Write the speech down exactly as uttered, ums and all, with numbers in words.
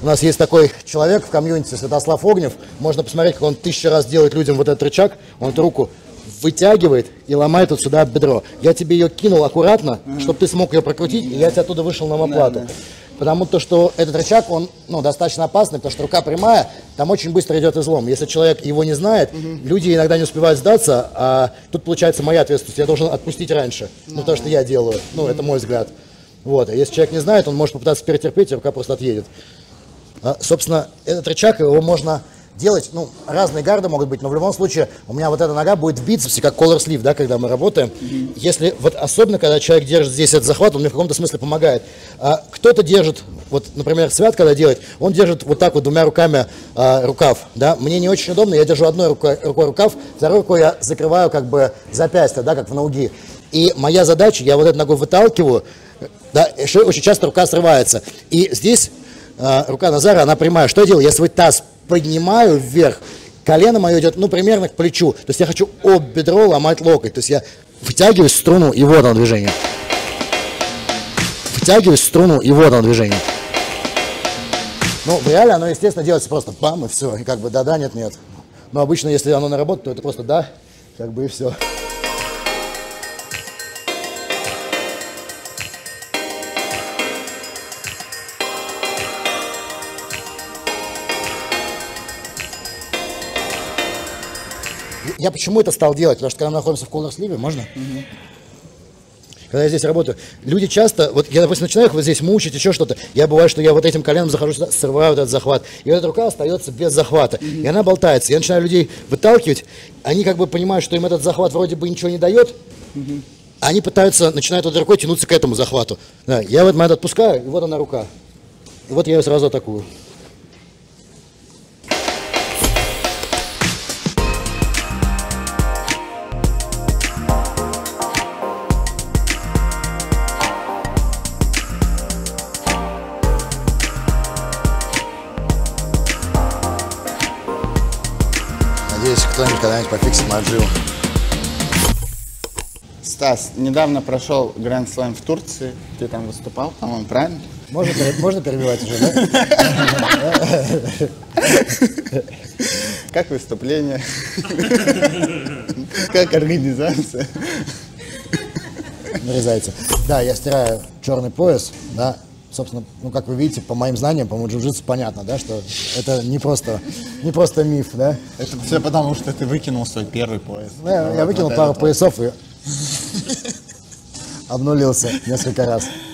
У нас есть такой человек в комьюнити, Святослав Огнев. Можно посмотреть, как он тысячу раз делает людям вот этот рычаг. Он эту руку вытягивает и ломает вот сюда бедро. Я тебе ее кинул аккуратно, mm-hmm. чтобы ты смог ее прокрутить, и я тебе оттуда вышел на омоплату. Да, да. Потому то, что этот рычаг, он ну, достаточно опасный, потому что рука прямая, там очень быстро идет излом. Если человек его не знает, mm-hmm. люди иногда не успевают сдаться, а тут получается моя ответственность. Я должен отпустить раньше. Mm-hmm. Ну, то, что я делаю. Ну, mm-hmm. это мой взгляд. Вот. А если человек не знает, он может попытаться перетерпеть, и рука просто отъедет. А, собственно, этот рычаг, его можно делать, ну, разные гарды могут быть, но в любом случае у меня вот эта нога будет в бицепсе, как collar sleeve, да, когда мы работаем. Mm-hmm. Если, вот особенно, когда человек держит здесь этот захват, он мне в каком-то смысле помогает. А, кто-то держит, вот, например, Свят, когда делает, он держит вот так вот двумя руками а, рукав, да. Мне не очень удобно, я держу одной рукой, рукой рукав, второй рукой я закрываю как бы запястье, да, как в ноги. И моя задача, я вот эту ногу выталкиваю, да, очень часто рука срывается. И здесь а, рука Назара, она прямая. Что я делаю? Я свой таз поднимаю вверх, колено мое идет, ну, примерно к плечу. То есть я хочу об бедро ломать локоть. То есть я вытягиваю струну, и вот оно движение. Вытягиваю струну, и вот оно движение. Ну, в реале оно, естественно, делается просто бам, и все. И как бы да-да, нет-нет. Но обычно, если оно на работу, то это просто да, как бы и все. Я почему это стал делать? Потому что когда мы находимся в collar sleeve, можно? Mm-hmm. Когда я здесь работаю, люди часто, вот я, допустим, начинаю их вот здесь мучить, еще что-то, я бывает, что я вот этим коленом захожу сюда, срываю вот этот захват, и вот эта рука остается без захвата, mm-hmm. и она болтается. Я начинаю людей выталкивать, они как бы понимают, что им этот захват вроде бы ничего не дает, mm-hmm. они пытаются, начинают вот рукой тянуться к этому захвату. Да, я в этот момент отпускаю, и вот она рука. И вот я ее сразу атакую. Надеюсь, кто-нибудь когда-нибудь пофиксит Маджиу. Стас, недавно прошел Гранд Слэм в Турции. Ты там выступал, по-моему, правильно? Можно, можно перебивать уже, да? Как выступление? Как организация? Нарезается. Да, я стираю черный пояс, да. Собственно, ну, как вы видите, по моим знаниям, по-моему, джиу-джитсу понятно, да, что это не просто, не просто миф, да. Это все потому, что ты выкинул свой первый пояс. Да, я выкинул пару поясов и обнулился несколько раз.